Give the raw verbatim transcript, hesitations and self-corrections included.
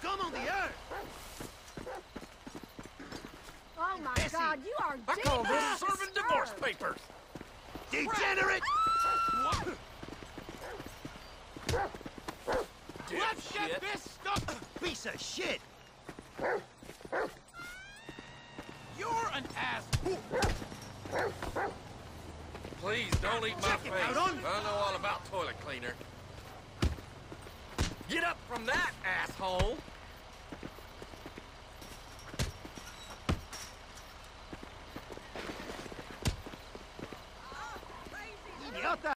scum on the earth! Oh my Bessie, God, you are I call deeply this serving divorce disturbed. papers. Degenerate! What? Let's Dipshit. get this stuff! Piece of shit! You're an ass! Please don't eat my Check it face. out on- I know all about toilet cleaner. Get up from that, asshole!